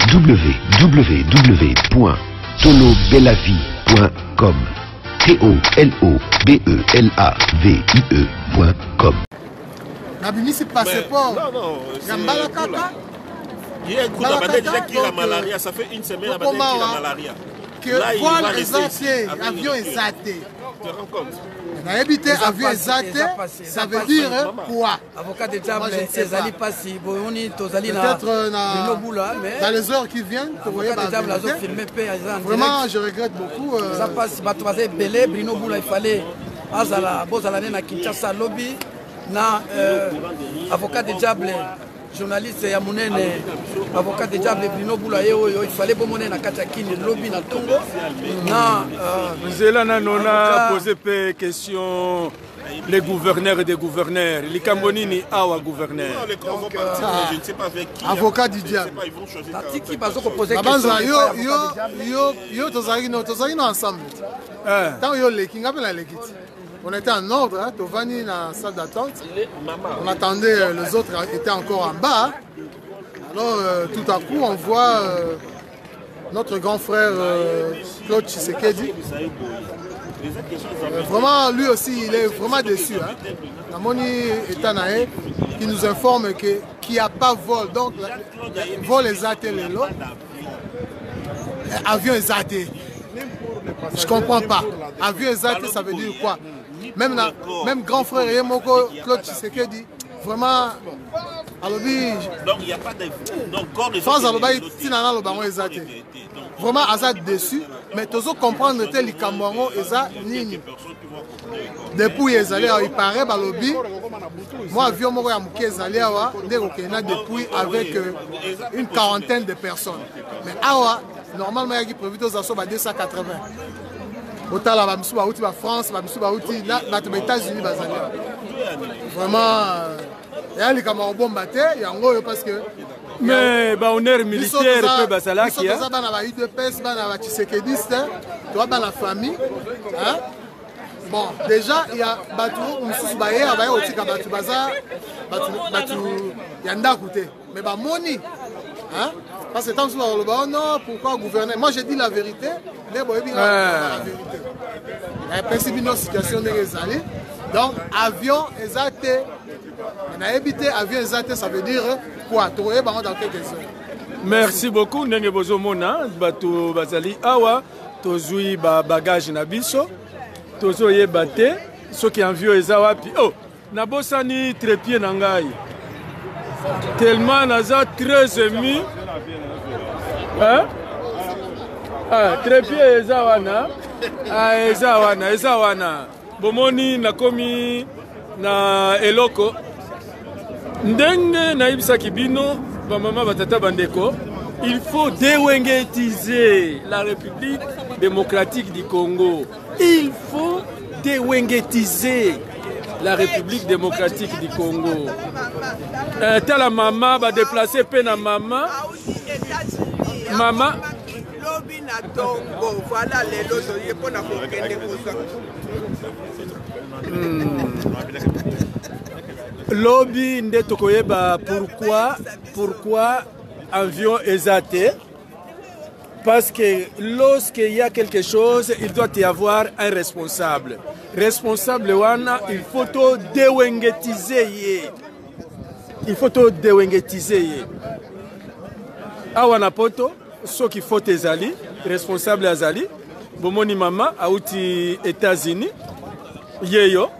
www.tolobelavie.com TOLOBELAVIE.com. Nabimisi passeport. Yambala kaka. Il y a un coup de déjà qui a la malaria, ça fait une semaine qu'il a la malaria. Que vol exaté, avion exaté. Tu te rends compte? Habité avion exaté, ça veut dire quoi? Avocat de diable, c'est Ali Passi, Boyoni, Tozali, peut-être dans les heures qui viennent, vraiment je regrette beaucoup. Ça passe, Batoisé Belé, Bruno Boula, il fallait Azala, Bozalane, na Kinshasa Lobby, na avocat de diable. Journaliste ya munene avocat de diable Bruno Boula il fallait bomone na katakini lobby na Tongo na Zela na nona poser pe question les gouverneurs et des gouverneurs les Cambonini awa gouverneur je ne sais pas avec qui avocat du diable qui bazo ko poser question yo tozali no ensemble tant yo le kinga pe la lekiti. On était en ordre, hein, Tovani dans la salle d'attente. On attendait, les autres étaient encore en bas. Alors, tout à coup, on voit notre grand frère Claude Tshisekedi. Vraiment, lui aussi, il est vraiment déçu. Hein. Namoni Etanae qui nous informe qu'il n'y a pas vol. Donc, vol exaté, avion exaté. Je ne comprends pas. Avion exaté, ça veut dire quoi? Même grand frère Yemoko, Claude Tshisekedi, vraiment, donc il n'y a pas de France vraiment, Azad déçu, mais tu dois comprendre que les Camerounais, Nini. Depuis il paraît, moi, avion Moko Yamouké Ezali, depuis avec une quarantaine de personnes. Mais Awa, normalement, il y a prévu 280. Autant la France, les États-Unis, vraiment, il y a les Camerounais parce que. Mais on est militaire, la famille. Bon, déjà, il y a mais Moni. Hein? Parce que tant que non, pourquoi gouverner? Moi j'ai dit la vérité, mais bon, la vérité. Il y a une situation de réalité. Donc, avion exaté. On a évité avion exaté, ça veut dire quoi? Dans quelques heures. Merci beaucoup, Nenge Bozomona, Bato Bazali Awa, Tozui bagage na biso, Tozoye Bate, ceux qui envient Ezawa, puis oh, Nabosani trépied Nangai. Tellement Naza très ému. Hein? Ah, trépied Ezawana. Ah, Ezawana. Bomoni nakomi na eloko. Ndenge na ibisa kibino, ba mama batata bandeko, il faut déwengetiser la République démocratique du Congo. Il faut déwengetiser la République démocratique du Congo. Tala maman va déplacer pena maman. Maman. Voilà les lots Lobby nde tokoyeba pourquoi avion exaté? Parce que lorsqu'il y a quelque chose, il doit y avoir un responsable. Responsable wana, il faut tout déwengetiser. Il faut tout déwengetiser. Awana poto, ce qu'il faut ezali, responsable azali. Bomoni mama, auti États-Unis. Yeyo.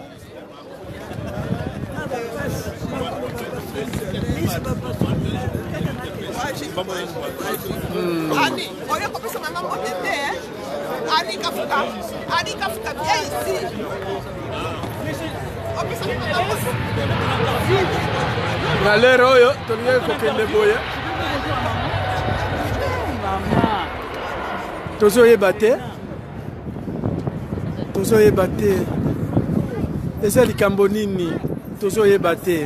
Ani, olha como essa mamãe pode ter, Ani Kafuka vem ici. Galera, oyo, toniye kokende boya. Tozoye bate. Eza likambo nini? Tozoye bate.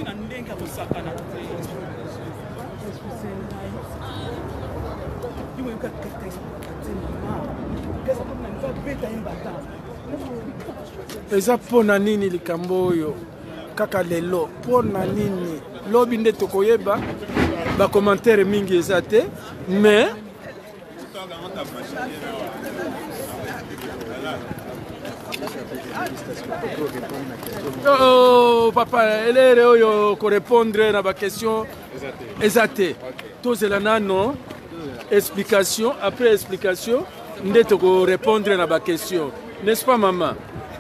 Eza pona nini likambo oyo kaka lelo pona nini lobi nde tokoyeba ba commentaire mingi ezate mais oh papa elere oyo ko répondre na ba question ezate tozela nano explication après explication ndete ko répondre na ba question n'est-ce pas maman?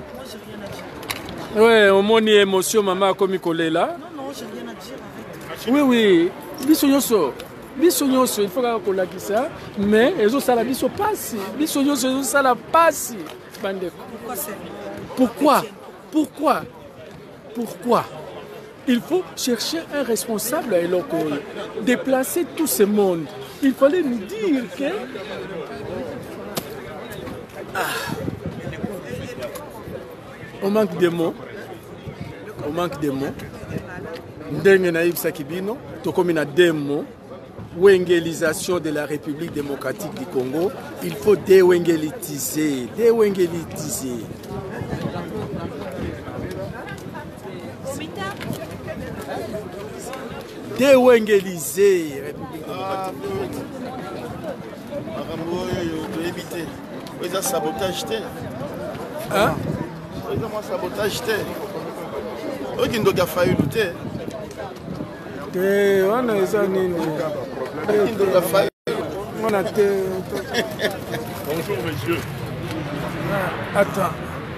Ouais, on moni émotion maman comme kolela. Non, j'ai rien à dire avec. Oui, biso nyonso, il faut qu'on la ça, mais ezo sala biso passe, biso nyonso ezo sala passe. Bandeko. Pourquoi? Il faut chercher un responsable à Eloko, déplacer tout ce monde. Il fallait nous dire que on manque de mots. Ndenge na ibsa kibino, tokomi na demo, wengelisation de la République démocratique du Congo, il faut déwengelitiser. Déwengeliser République démocratique. Ils ont sabotage. Hein? Ils ont sabotage. Ils ont failli lutter. On a ça nini. Bonjour monsieur. Attends.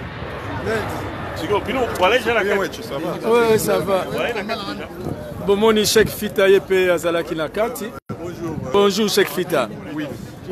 Oui, ça va. Bon, mon Cheikh Fita yepe azalaki na kati. Bonjour Cheikh Fita. Oui.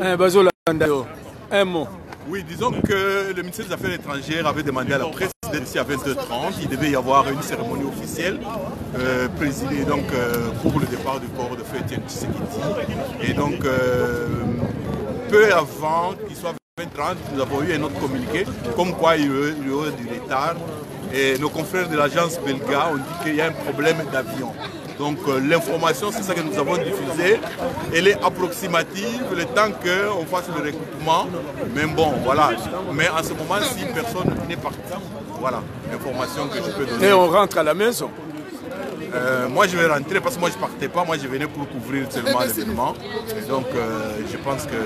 Un mot. Oui, disons que le ministère des Affaires étrangères avait demandé à la presse d'être ici à 20h30. Il devait y avoir une cérémonie officielle présidée donc, pour le départ du corps de feu Étienne Tshisekedi. Et donc, peu avant qu'il soit 20h30, nous avons eu un autre communiqué, comme quoi il y aurait du retard. Et nos confrères de l'agence belga ont dit qu'il y a un problème d'avion. Donc l'information, c'est ça que nous avons diffusé. Elle est approximative, le temps qu'on fasse le recoupement. Mais bon, voilà. Mais en ce moment, si personne n'est parti, voilà l'information que je peux donner. Et on rentre à la maison. Moi, je vais rentrer parce que moi, je ne partais pas. Moi, je venais pour couvrir seulement l'événement. Donc, je pense que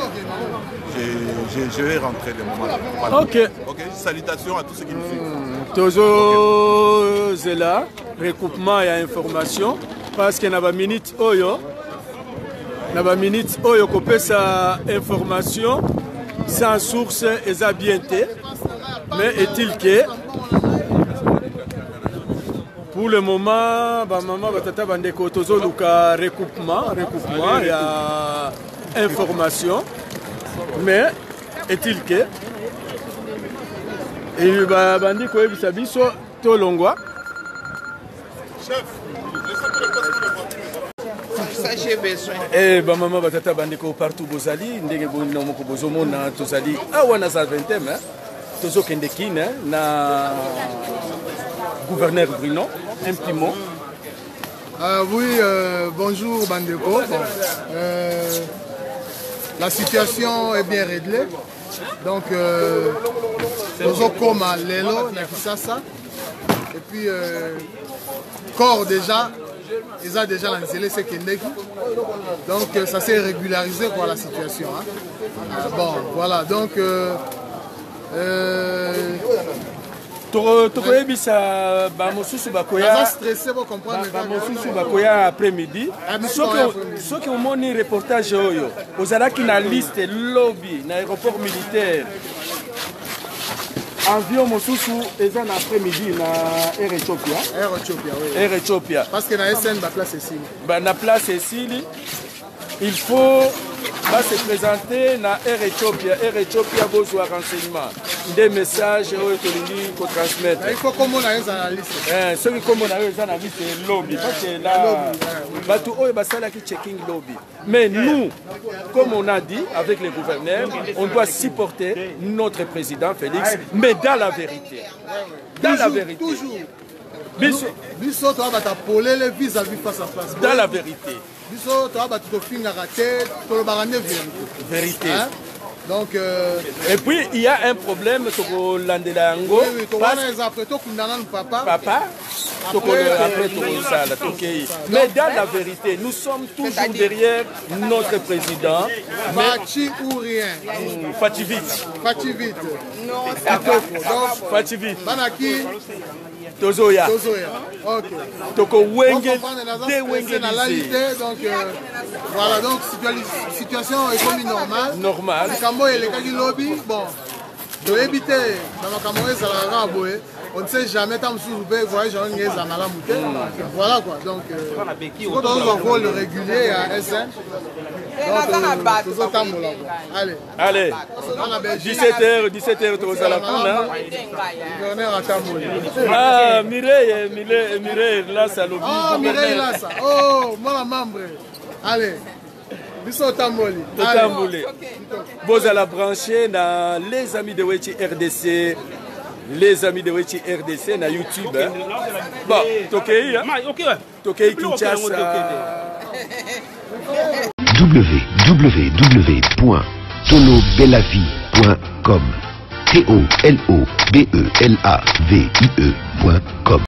je vais rentrer le moment. Voilà. Ok. Salutations à tous ceux qui nous suivent. Toujours là, recoupement et information. Parce que dans la minute oyo, couper sa information sans source et ça bien. Mais est-il que pour le moment, maman batata bandeko tozo luka recoupement, il y a information. Mais est-il que et bandiko ebisa biso to longwa. Chef, ça j'ai besoin. Eh maman batata bandiko partout bozali ndenge bonno moko bozomona tozali awana za 20e tozo kendekine na gouverneur Bruno, un petit mot. Oui, bonjour Bandeko. La situation est bien réglée. Donc, nous comme à Lelo, Nakisasa. Et puis, corps déjà, ils ont déjà lancé ce Kendeki. Donc, ça s'est régularisé pour la situation. Hein. Bon, voilà. Donc, tokoyebisa bamosusu bakoya bamosusu bakoya après-midi soki omoni reportage oyo ozalaki na liste lobby na aéroport militaire avion mosusu eza na après-midi na Air Ethiopia parce que na SN ba place ici na place ici il faut se présenter na Air Ethiopia besoin renseignement des messages que transmettre. Il faut qu'on ait la liste. Ceux qui comme on a la liste lobby parce que là bateau oyo basala qui checking lobby. Mais nous, comme on a dit avec les gouverneurs, on doit supporter notre président Félix, mais dans la vérité. Dans la vérité. Toujours. Biso to abata polele vis-à-vis face à face. Dans la vérité. Biso to abata to finga raté, to le barane vérité. Donc et puis il y a un problème sur l'Andelango. Oui, tu vois les après to kundana papa. Papa après tout ça, mais dans la vérité, nous sommes toujours derrière notre président. Fachi ou rien. Fachi vite. Fachi vite. Non, Fachi vite. Banaki. Tozoya. Ok. Toko Wenge. Donc voilà, donc situation est comme normale. Normal. Kambo et les Kaki Lobby, bon. De éviter dans ma Cameroun, ça la raboué. On ne sait jamais tant que vous pouvez voyager en Niaise à Malamouté. Voilà quoi. Donc, quand on va voir le régulier à SN. Allez, 17h, tu vas à la poule. Ah, Mireille, là, ça lobby. Ah, Mireille, là, ça. Oh, moi, la membre. Allez. Vous allez brancher dans les amis de Wechi RDC. Les amis de Wechi RDC na YouTube. Bon, Tokei, Tokei Kinshasa. www.tolobelavie.com. TOLOBELAVIE.com